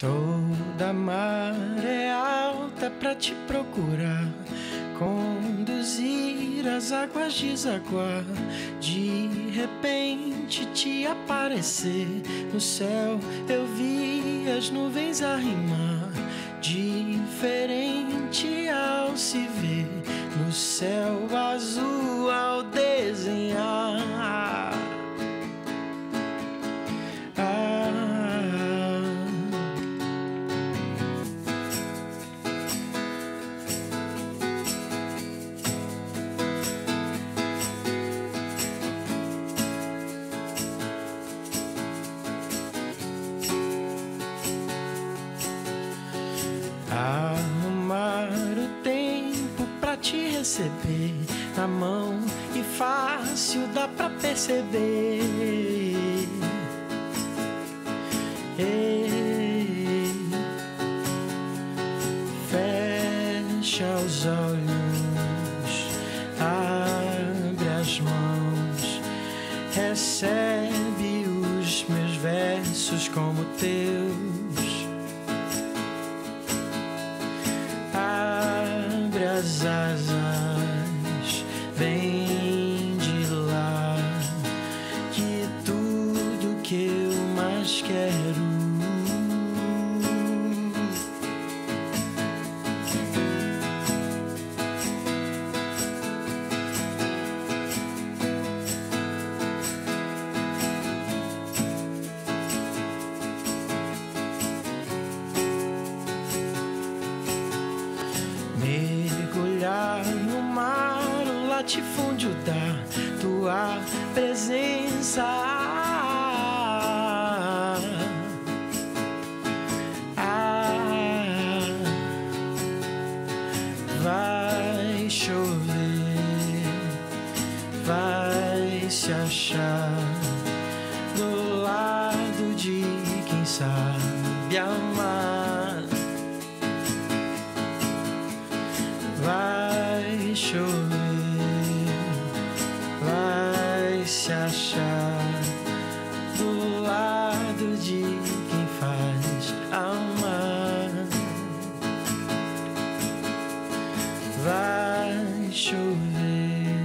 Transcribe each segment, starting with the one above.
Toda maré alta pra te procurar, conduzir as águas desaguar, de repente te aparecer. No céu eu vi as nuvens a rimar, diferente ao se ver no céu azul ao desenhar. Arrumar o tempo pra te receber na mão e fácil dá pra perceber. Fecha os olhos, abre as mãos, recebe os meus versos como teus. Abre as asas, vem de lá, de tudo que eu mais quero. Mergulhar no mar, o latifúndio da tua presença. Vai chover, vai se achar do lado de quem sabe amar. Vai chover, vai se achar do lado de quem faz amar. Vai chover,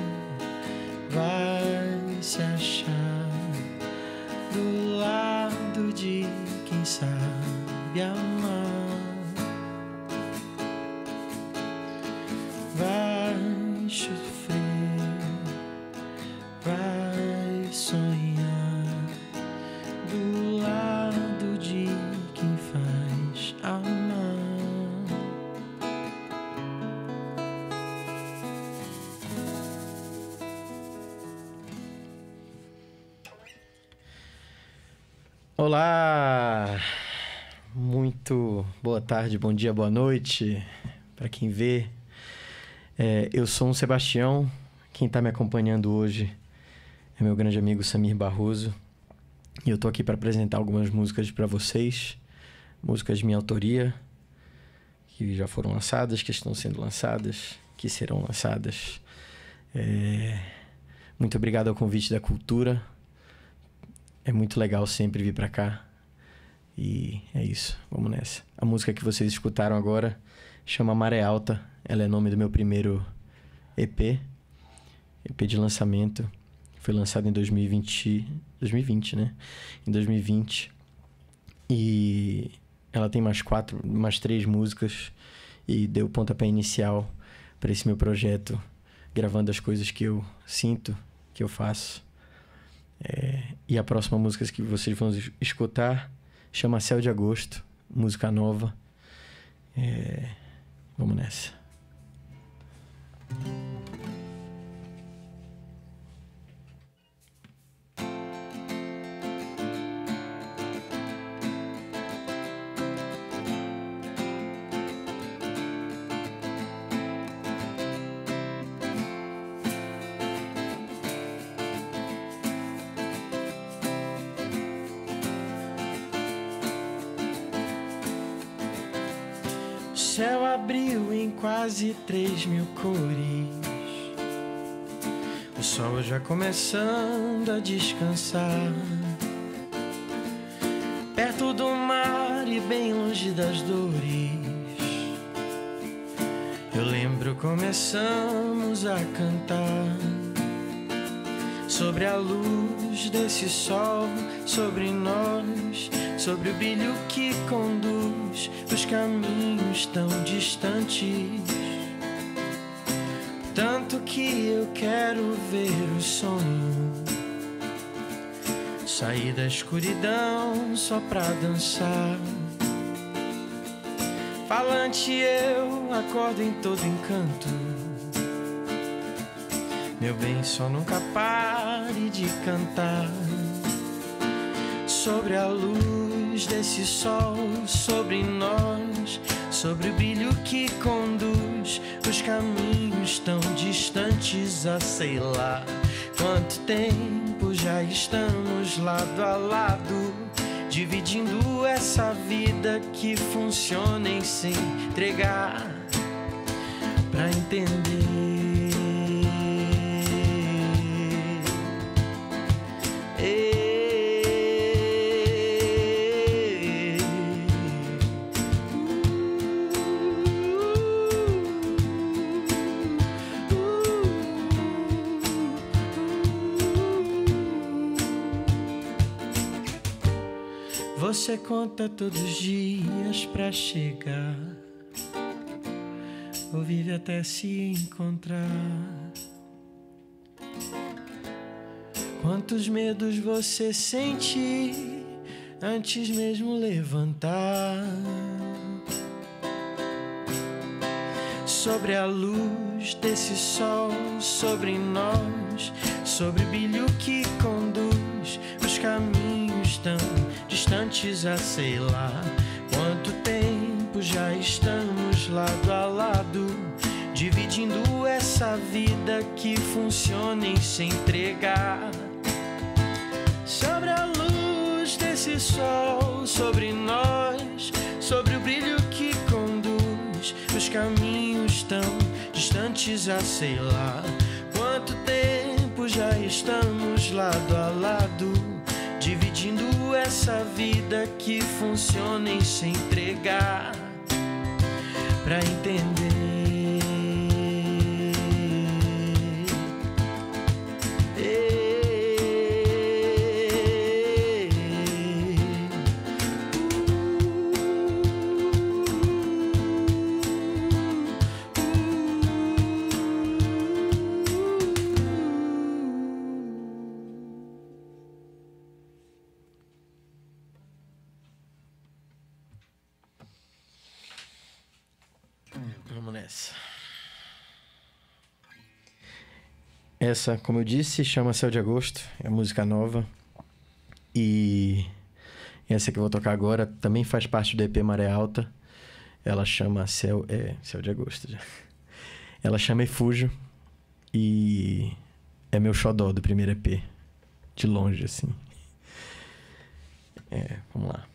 vai se achar do lado de quem sabe amar. Vai sofrer, vai sonhar do lado de quem faz amar. Olá! Muito boa tarde, bom dia, boa noite para quem vê. Eu sou um Sebastião, quem está me acompanhando hoje é meu grande amigo Samir Barroso e eu tô aqui para apresentar algumas músicas para vocês, músicas de minha autoria, que já foram lançadas, que estão sendo lançadas, que serão lançadas. Muito obrigado ao convite da Cultura, é muito legal sempre vir para cá e é isso, vamos nessa. A música que vocês escutaram agora chama Maré Alta. Ela é nome do meu primeiro EP de lançamento. Foi lançado em 2020, né? Em 2020. E ela tem mais 3 músicas e deu o pontapé inicial para esse meu projeto, gravando as coisas que eu sinto, que eu faço. E a próxima música que vocês vão escutar chama Céu de Agosto, música nova. Vamos nessa. O céu abriu em quase 3.000 cores, o sol já começando a descansar, perto do mar e bem longe das dores. Eu lembro começamos a cantar sobre a luz desse sol, sobre nós, sobre o brilho que conduz os caminhos tão distantes. Tanto que eu quero ver o sonho sair da escuridão só pra dançar. Falante eu acordo em todo encanto. Meu bem, só nunca pare de cantar sobre a luz desse sol, sobre nós, sobre o brilho que conduz os caminhos tão distantes a sei lá quanto tempo já estamos lado a lado, dividindo essa vida que funciona em se entregar pra entender. Você conta todos os dias pra chegar, ou vive até se encontrar. Quantos medos você sente antes mesmo levantar? Sobre a luz desse sol, sobre nós, sobre o brilho que conduz os caminhos tão distantes a sei lá quanto tempo já estamos lado a lado, dividindo essa vida que funciona em se entregar. Sobre a luz desse sol, sobre nós, sobre o brilho que conduz os caminhos tão distantes a sei lá quanto tempo já estamos lado a lado, dividindo essa vida que funciona em se entregar pra entender. Vamos nessa. Essa, como eu disse, chama Céu de Agosto. É música nova. E essa que eu vou tocar agora também faz parte do EP Maré Alta. Ela chama Céu de Agosto já. Ela chama Refúgio. E é meu xodó do primeiro EP. De longe, assim. Vamos lá.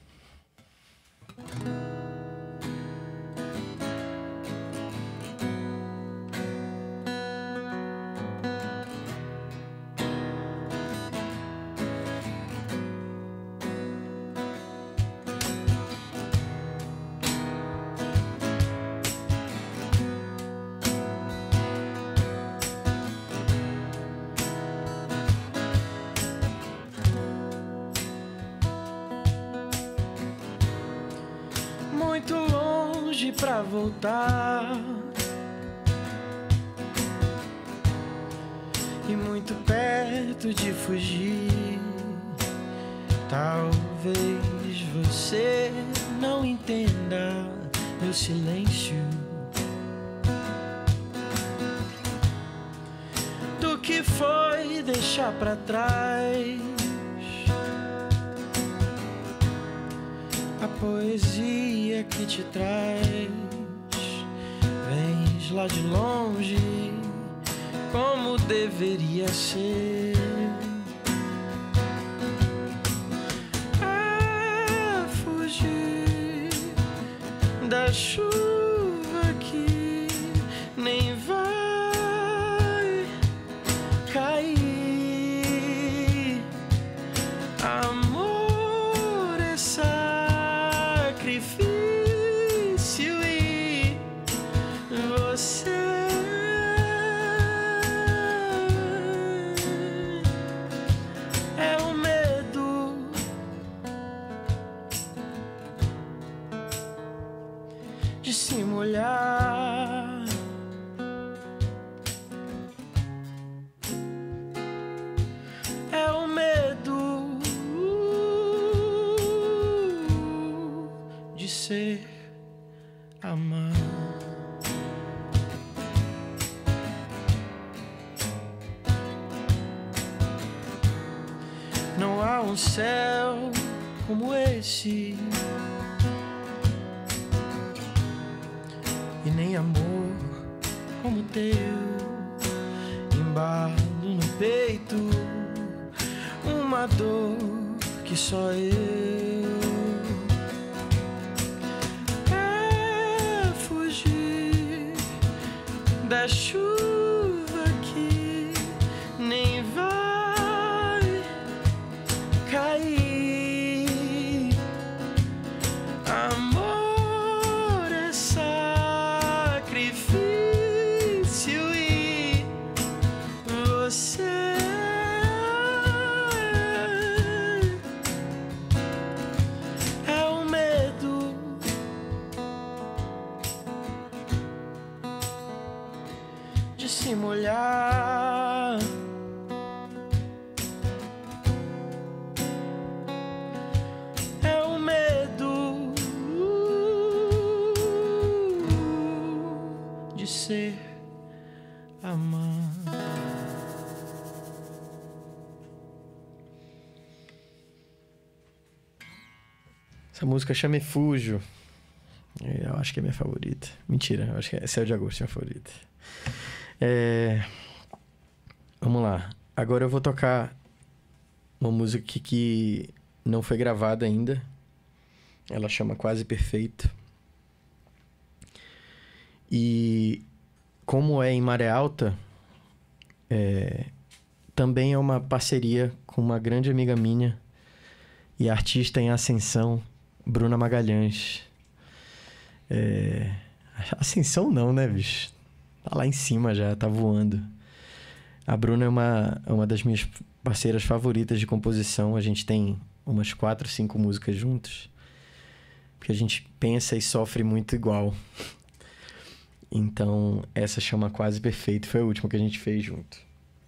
Muito longe pra voltar e muito perto de fugir. Talvez você não entenda meu silêncio, do que foi deixar pra trás. A poesia que te traz, vens lá de longe, como deveria ser. A fugir da chuva que nem vai cair. Amor é sacrifício sacrifício e você é o medo de se molhar. É o medo de ser amado. Não há um céu como esse, e nem amor como teu. Embalo no peito uma dor que só eu. É fugir da chuva que nem vai cair. Amor é sacrifício e você é o medo de se molhar. É o medo de ser amado. Essa música chama Refúgio. Eu acho que é minha favorita. Mentira, eu acho que é Céu de Agosto, minha favorita. Vamos lá. Agora eu vou tocar uma música que não foi gravada ainda. Ela chama Quase Perfeito. E como é em Maré Alta, também é uma parceria com uma grande amiga minha e artista em ascensão, Bruna Magalhães. Ascensão não, né, bicho? Tá lá em cima já, tá voando. A Bruna é uma das minhas parceiras favoritas de composição. A gente tem umas 4, 5 músicas juntos, porque a gente pensa e sofre muito igual. Então, essa chama Quase Perfeito. Foi a última que a gente fez junto.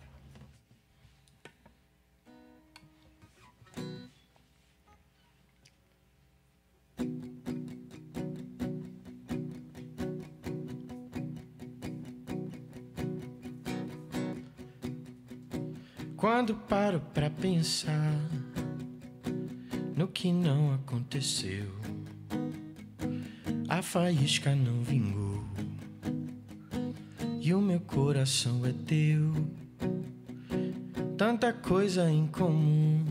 Quando paro pra pensar no que não aconteceu, a faísca não vingou e o meu coração é teu. Tanta coisa em comum,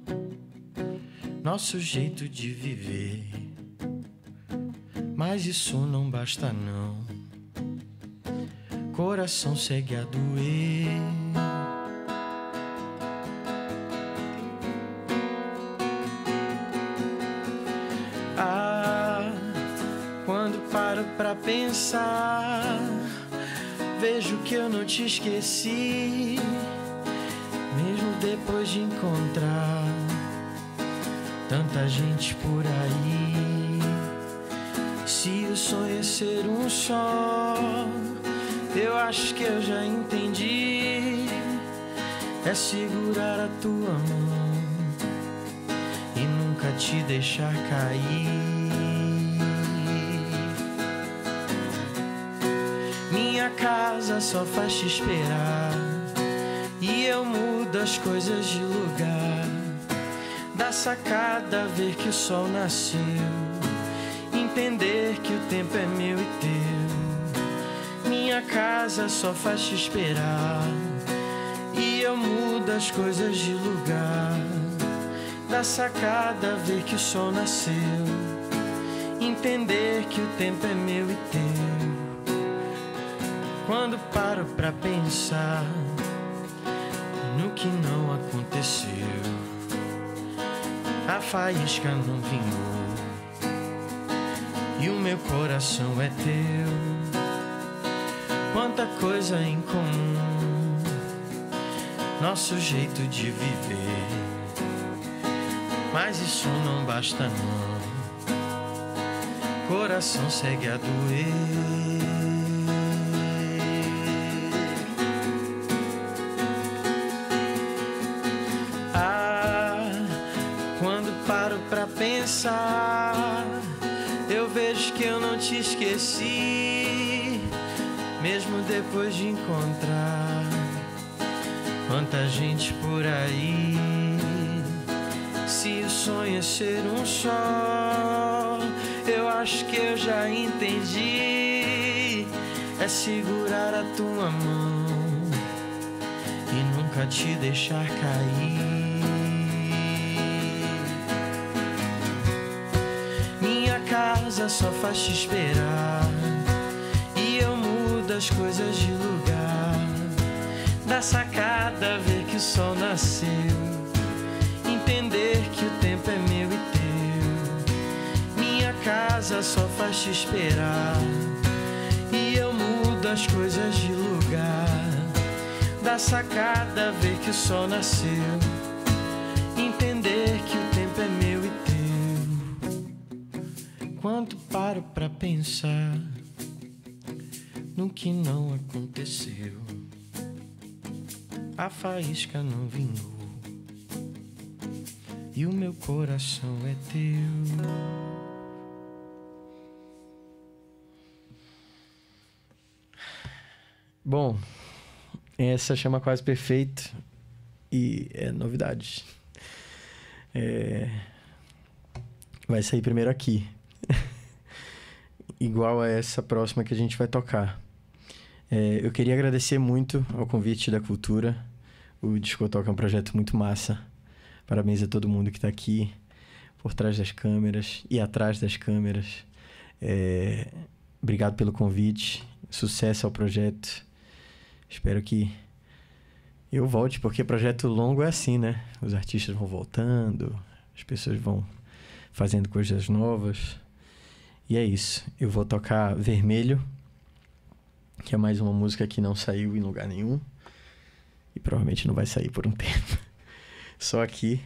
nosso jeito de viver, mas isso não basta não. Coração segue a doer. Quando paro pra pensar, vejo que eu não te esqueci, mesmo depois de encontrar tanta gente por aí. Se o sonho é ser um só, eu acho que eu já entendi. É segurar a tua mão e nunca te deixar cair. Minha casa só faz te esperar e eu mudo as coisas de lugar. Da sacada ver que o sol nasceu, entender que o tempo é meu e teu. Minha casa só faz te esperar e eu mudo as coisas de lugar. Da sacada ver que o sol nasceu, entender que o tempo é meu e teu. Quando paro pra pensar no que não aconteceu, a faísca não vingou e o meu coração é teu. Quanta coisa em comum, nosso jeito de viver, mas isso não basta não. Coração segue a doer. Quando paro pra pensar, eu vejo que eu não te esqueci, mesmo depois de encontrar quanta gente por aí. Se o sonho é ser um só, eu acho que eu já entendi. É segurar a tua mão e nunca te deixar cair. Minha casa só faz te esperar e eu mudo as coisas de lugar. Da sacada ver que o sol nasceu, entender que o tempo é meu e teu. Minha casa só faz te esperar e eu mudo as coisas de lugar. Da sacada ver que o sol nasceu, entender que o tempo é meu e teu. Quando paro pra pensar no que não aconteceu, a faísca não vingou e o meu coração é teu. Bom, essa chama Quase Perfeito e é novidade. Vai sair primeiro aqui, igual a essa próxima que a gente vai tocar. Eu queria agradecer muito ao convite da Cultura. O Discotoca é um projeto muito massa. Parabéns a todo mundo que está aqui, por trás das câmeras e atrás das câmeras. Obrigado pelo convite. Sucesso ao projeto. Espero que eu volte, porque projeto longo é assim, né? Os artistas vão voltando, as pessoas vão fazendo coisas novas. E é isso. Eu vou tocar Vermelho, que é mais uma música que não saiu em lugar nenhum. E provavelmente não vai sair por um tempo. Só aqui.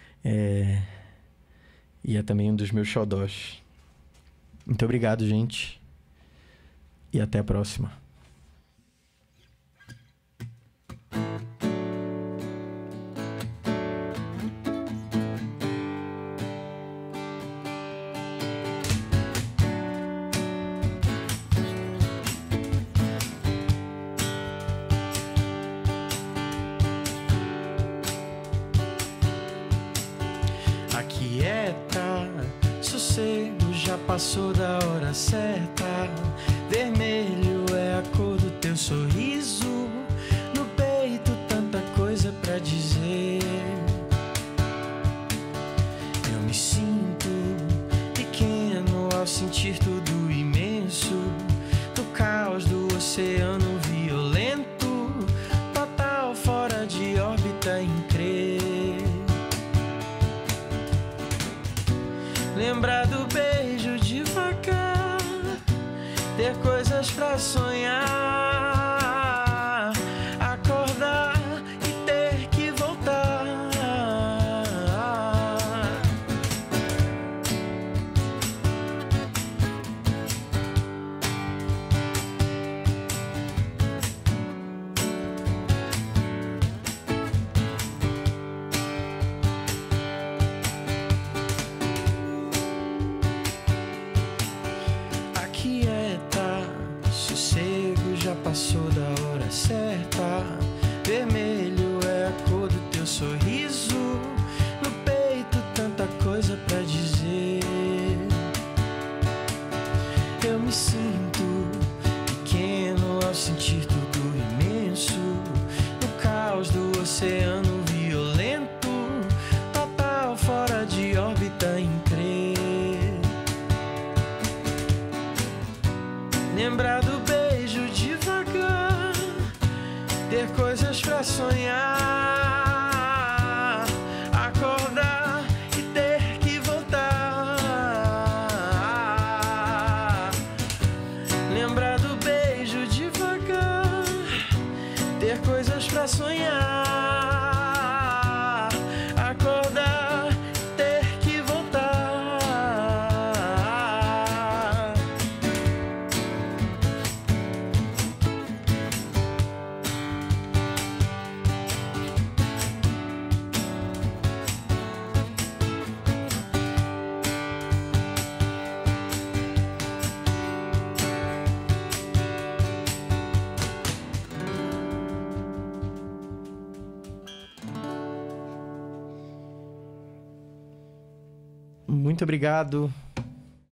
E é também um dos meus xodós. Muito obrigado, gente. E até a próxima. Sossego, já passou da hora certa. Vermelho é a cor do teu sorriso. No peito tanta coisa pra dizer. Eu me sinto pequeno ao sentir tudo imenso. No caos do oceano violento, total fora de órbita em crer. Lembrar do beijo devagar, ter coisas pra sonhar, acordar e ter que voltar. Passou da hora certa. Vermelho é a cor do teu sorriso. No peito tanta coisa pra dizer. Eu me sinto pequeno ao sentir tudo imenso. No caos do oceano violento, total fora de órbita em crer. Lembrar do beijo devagar, ter coisas pra sonhar, acordar e ter que voltar. Muito obrigado.